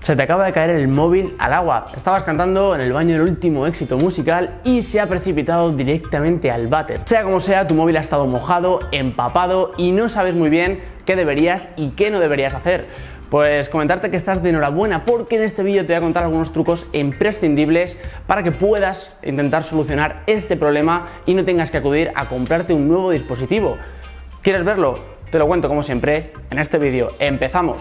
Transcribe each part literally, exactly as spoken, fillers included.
Se te acaba de caer el móvil al agua. Estabas cantando en el baño el último éxito musical y se ha precipitado directamente al váter. Sea como sea, tu móvil ha estado mojado, empapado y no sabes muy bien qué deberías y qué no deberías hacer. Pues comentarte que estás de enhorabuena porque en este vídeo te voy a contar algunos trucos imprescindibles para que puedas intentar solucionar este problema y no tengas que acudir a comprarte un nuevo dispositivo. ¿Quieres verlo? Te lo cuento como siempre en este vídeo. ¡Empezamos!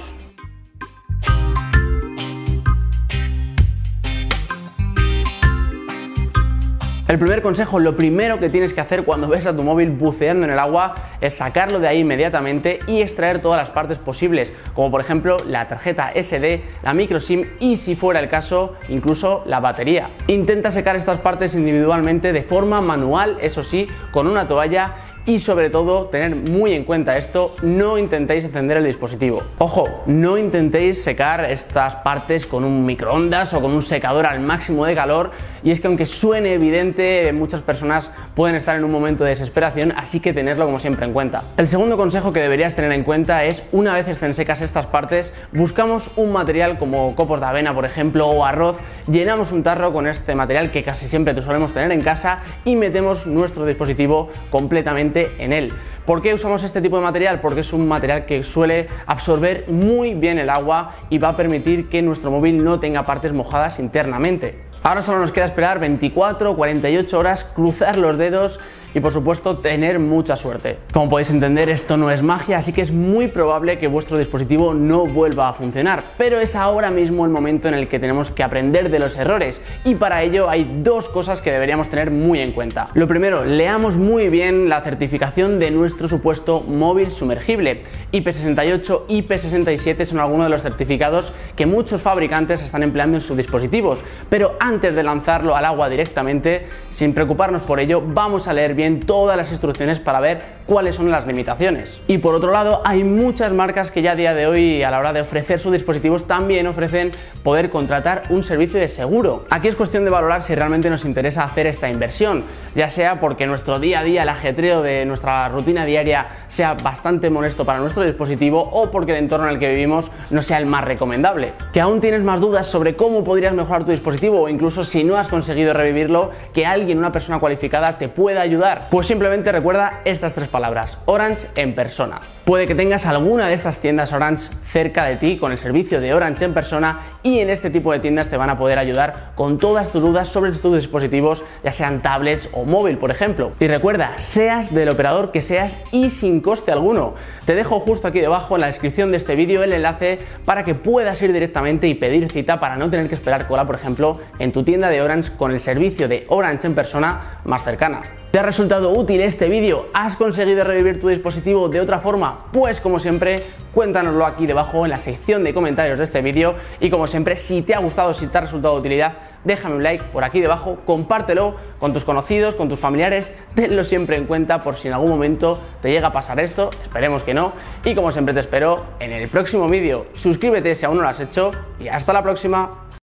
El primer consejo, lo primero que tienes que hacer cuando ves a tu móvil buceando en el agua es sacarlo de ahí inmediatamente y extraer todas las partes posibles, como por ejemplo la tarjeta ese de, la micro SIM y, si fuera el caso, incluso la batería. Intenta secar estas partes individualmente de forma manual, eso sí, con una toalla. Y sobre todo, tener muy en cuenta esto, no intentéis encender el dispositivo. Ojo, no intentéis secar estas partes con un microondas o con un secador al máximo de calor, y es que aunque suene evidente, muchas personas pueden estar en un momento de desesperación, así que tenerlo como siempre en cuenta. El segundo consejo que deberías tener en cuenta es, una vez estén secas estas partes, buscamos un material como copos de avena, por ejemplo, o arroz, llenamos un tarro con este material que casi siempre te solemos tener en casa y metemos nuestro dispositivo completamente en él. ¿Por qué usamos este tipo de material? Porque es un material que suele absorber muy bien el agua y va a permitir que nuestro móvil no tenga partes mojadas internamente. Ahora solo nos queda esperar veinticuatro o cuarenta y ocho horas, cruzar los dedos y por supuesto tener mucha suerte. Como podéis entender, esto no es magia, así que es muy probable que vuestro dispositivo no vuelva a funcionar, pero es ahora mismo el momento en el que tenemos que aprender de los errores, y para ello hay dos cosas que deberíamos tener muy en cuenta. Lo primero, leamos muy bien la certificación de nuestro supuesto móvil sumergible. I P sesenta y ocho, I P sesenta y siete son algunos de los certificados que muchos fabricantes están empleando en sus dispositivos, pero antes de lanzarlo al agua directamente, sin preocuparnos por ello, vamos a leer bien todas las instrucciones para ver cuáles son las limitaciones. Y por otro lado, hay muchas marcas que ya a día de hoy, a la hora de ofrecer sus dispositivos, también ofrecen poder contratar un servicio de seguro. Aquí es cuestión de valorar si realmente nos interesa hacer esta inversión, ya sea porque nuestro día a día, el ajetreo de nuestra rutina diaria sea bastante molesto para nuestro dispositivo, o porque el entorno en el que vivimos no sea el más recomendable. Que aún tienes más dudas sobre cómo podrías mejorar tu dispositivo, o incluso si no has conseguido revivirlo, que alguien, una persona cualificada, te pueda ayudar. Pues simplemente recuerda estas tres palabras: Orange en persona. Puede que tengas alguna de estas tiendas Orange cerca de ti con el servicio de Orange en persona, y en este tipo de tiendas te van a poder ayudar con todas tus dudas sobre tus dispositivos, ya sean tablets o móvil, por ejemplo. Y recuerda, seas del operador que seas y sin coste alguno. Te dejo justo aquí debajo en la descripción de este vídeo el enlace para que puedas ir directamente y pedir cita para no tener que esperar cola, por ejemplo, en tu tienda de Orange con el servicio de Orange en persona más cercana. ¿Te ha resultado útil este vídeo? ¿Has conseguido revivir tu dispositivo de otra forma? Pues como siempre, cuéntanoslo aquí debajo en la sección de comentarios de este vídeo, y como siempre, si te ha gustado, si te ha resultado de utilidad, déjame un like por aquí debajo, compártelo con tus conocidos, con tus familiares, tenlo siempre en cuenta por si en algún momento te llega a pasar esto, esperemos que no, y como siempre te espero en el próximo vídeo. Suscríbete si aún no lo has hecho y hasta la próxima.